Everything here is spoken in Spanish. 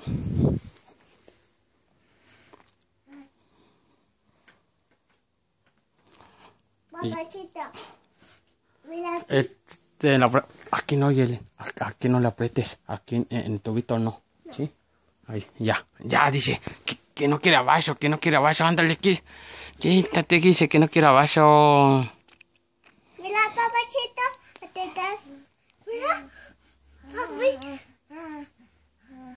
Papachito, mira. Aquí no, Yeli. Aquí no le aprietes. Aquí en el tubito no. ¿Sí? Ahí, ya. Ya, dice. Que no quiere abajo, que no quiere abajo. Ándale aquí. Quítate, dice que no quiere abajo. Mira, papachito, te das. Mira, papi.